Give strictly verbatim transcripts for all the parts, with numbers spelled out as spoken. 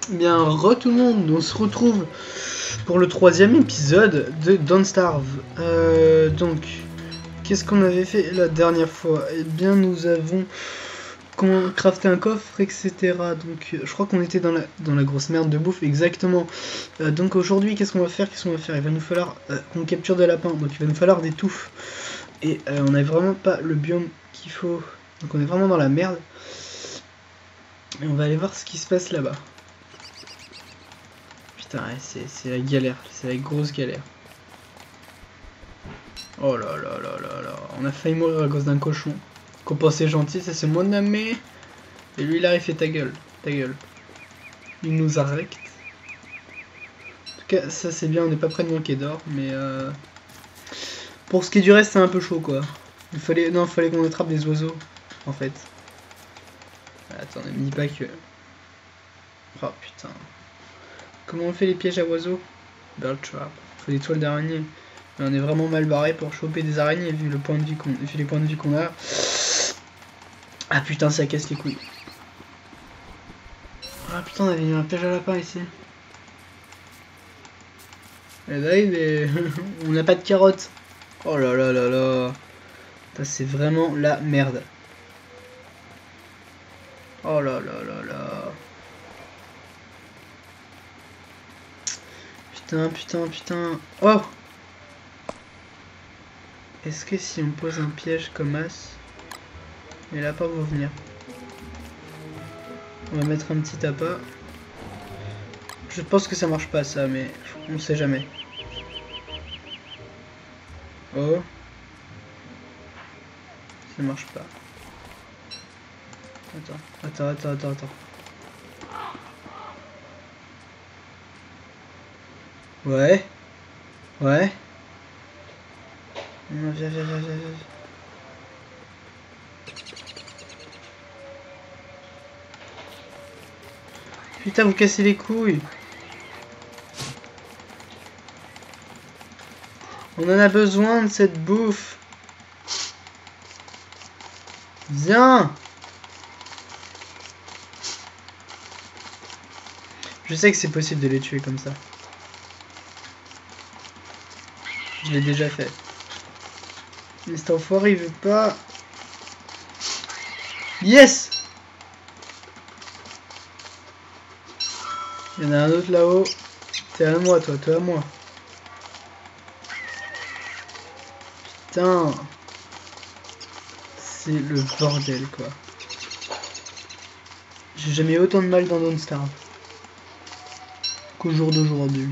Bien, re tout le monde, on se retrouve pour le troisième épisode de Don't Starve. Euh, donc, qu'est-ce qu'on avait fait la dernière fois? Eh bien, nous avons crafté un coffre, et cetera. Donc, je crois qu'on était dans la, dans la grosse merde de bouffe, exactement. Euh, donc aujourd'hui, qu'est-ce qu'on va faire? Qu'est-ce qu'on va faire? Il va nous falloir euh, qu'on capture des lapins, donc il va nous falloir des touffes. Et euh, on n'a vraiment pas le biome qu'il faut, donc on est vraiment dans la merde. Et on va aller voir ce qui se passe là-bas. Putain, ouais, c'est la galère, c'est la grosse galère. Oh là là là là là, on a failli mourir à cause d'un cochon. Qu'on pensait gentil, ça c'est mon ami. Et lui il arrive fait ta gueule, ta gueule. Il nous arrête. En tout cas, ça c'est bien, on n'est pas près de manquer d'or, mais euh... pour ce qui est du reste, c'est un peu chaud quoi. Il fallait, non, il fallait qu'on attrape des oiseaux, en fait. Attends, ne me dis pas que... Oh putain. Comment on fait les pièges à oiseaux? Bird trap. Faut des toiles d'araignée. On est vraiment mal barré pour choper des araignées vu le point de vue qu'on, vu les points de vue qu'on a. Ah putain, ça casse les couilles. Ah putain, on avait mis un piège à lapin ici. Et là, il est... on n'a pas de carottes. Oh là là là là. C'est vraiment la merde. Oh là là là là. Putain, putain, putain. Oh! Est-ce que si on pose un piège comme as, les lapins vont venir? On va mettre un petit appât. Je pense que ça marche pas ça, mais on sait jamais. Oh. Ça marche pas. Attends, attends, attends, attends, attends. Ouais. Ouais. Non, viens, viens, viens, viens, viens. Putain, vous cassez les couilles. On en a besoin de cette bouffe. Viens. Je sais que c'est possible de les tuer comme ça. Je l'ai déjà fait. Mais cet enfoiré il veut pas. Yes! Il y en a un autre là-haut. T'es à moi toi, toi à moi. Putain. C'est le bordel quoi. J'ai jamais eu autant de mal dans Don't Starve qu'au jour d'aujourd'hui.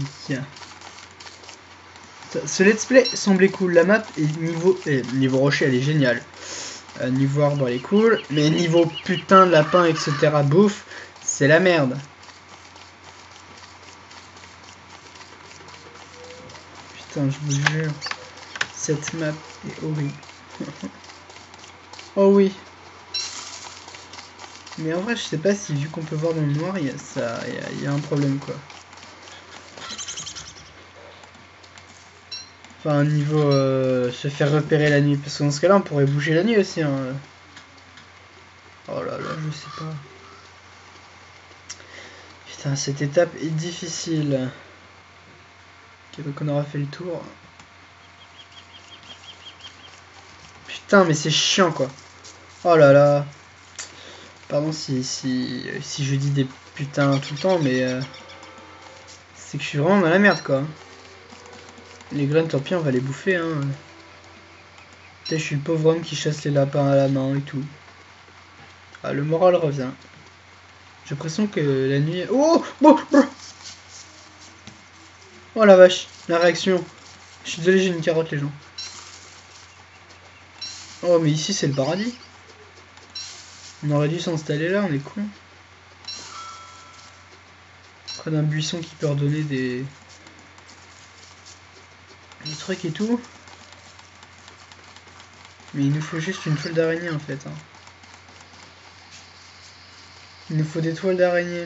Ce let's play semblait cool, la map et niveau, et niveau rocher elle est géniale. Euh, niveau arbre elle est cool, mais niveau putain de lapin et cetera bouffe, c'est la merde. Putain je vous jure, cette map est horrible. Oh oui. Mais en vrai je sais pas si vu qu'on peut voir dans le noir, il y a ça, il y a, il y a un problème quoi. Enfin, niveau euh, se faire repérer la nuit. Parce que dans ce cas-là, on pourrait bouger la nuit aussi. Hein. Oh là là, je sais pas. Putain, cette étape est difficile. Ok, donc on aura fait le tour. Putain, mais c'est chiant quoi. Oh là là. Pardon si, si, si je dis des putains tout le temps, mais... Euh, c'est que je suis vraiment dans la merde quoi. Les graines, tant pis, on va les bouffer. Hein. Putain, je suis le pauvre homme qui chasse les lapins à la main et tout. Ah, le moral revient. J'ai l'impression que la nuit... Oh, oh, oh Oh la vache, la réaction. Je suis désolé, j'ai une carotte les gens. Oh mais ici c'est le paradis. On aurait dû s'installer là, on est con. Près d'un buisson qui peut redonner des... des trucs et tout. Mais il nous faut juste une toile d'araignée en fait. Hein. Il nous faut des toiles d'araignée.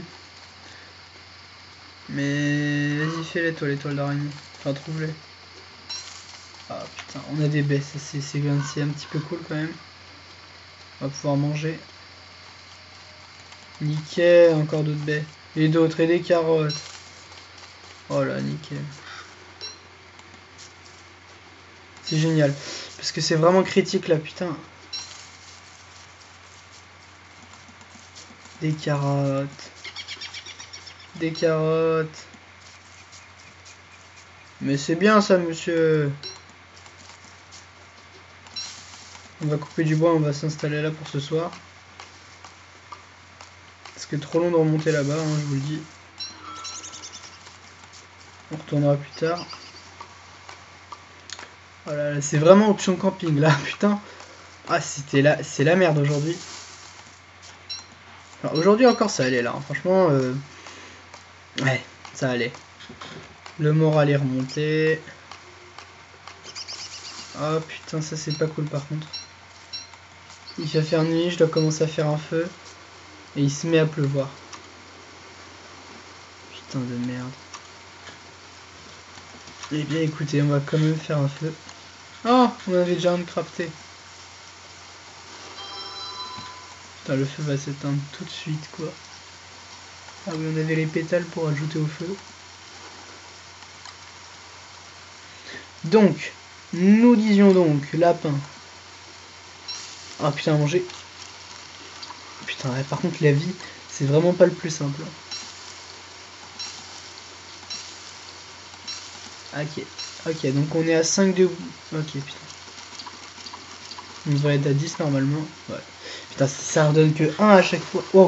Mais vas-y fais-les toi les toiles d'araignée. Enfin trouve-les. Ah putain, on a des baies, ça c'est un petit peu cool quand même. On va pouvoir manger. Nickel, encore d'autres baies. Et d'autres, et des carottes. Oh là, nickel. C'est génial. Parce que c'est vraiment critique là, putain. Des carottes. Des carottes. Mais c'est bien ça, monsieur. On va couper du bois, on va s'installer là pour ce soir. Parce que trop long de remonter là-bas, hein, je vous le dis. On retournera plus tard. Voilà, c'est vraiment option camping là, putain. Ah, c'était là, c'est la merde aujourd'hui. Aujourd'hui encore ça allait là, hein. Franchement, euh... ouais, ça allait. Le moral est remonté. Oh putain, ça c'est pas cool par contre. Il va faire nuit, je dois commencer à faire un feu. Et il se met à pleuvoir. Putain de merde. Eh bien écoutez, on va quand même faire un feu. Oh, on avait déjà un crafté. Putain, le feu va s'éteindre tout de suite quoi. Ah oui, on avait les pétales pour ajouter au feu. Donc, nous disions donc, lapin. Ah putain, à manger. Putain, ouais, par contre la vie, c'est vraiment pas le plus simple. Ok, ok, donc on est à cinq de... Ok, putain. On devrait être à dix normalement. Ouais. Putain, ça redonne que un à chaque fois. Wow.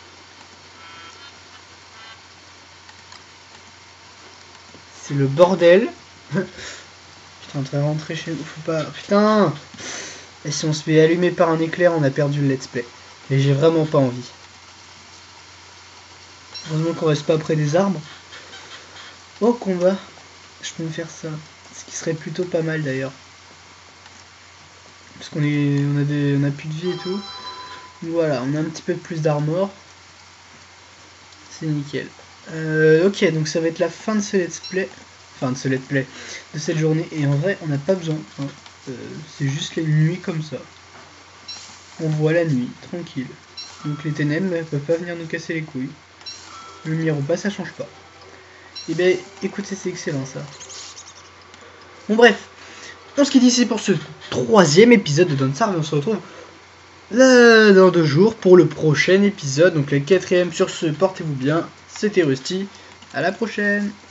C'est le bordel. Putain, on devrait rentrer chez nous. Faut pas... Putain. Et si on se fait allumer par un éclair, on a perdu le let's play. Et j'ai vraiment pas envie. Heureusement qu'on reste pas près des arbres. Oh, combat. Je peux me faire ça. Ce qui serait plutôt pas mal d'ailleurs. Parce qu'on est, on a des, on a plus de vie et tout. Voilà, on a un petit peu plus d'armor. C'est nickel. Euh, ok, donc ça va être la fin de ce let's play. Enfin, de ce let's play. De cette journée. Et en vrai, on n'a pas besoin. Hein. Euh, c'est juste les nuits comme ça. On voit la nuit, tranquille. Donc les ténèbres ne peuvent pas venir nous casser les couilles. Lumière ou pas, ça change pas. Et ben, écoutez, c'est excellent ça. Bon bref, on se quitte ici pour ce troisième épisode de Downstar. Et on se retrouve là dans deux jours pour le prochain épisode. Donc le quatrième sur ce, portez-vous bien. C'était Rusty. À la prochaine.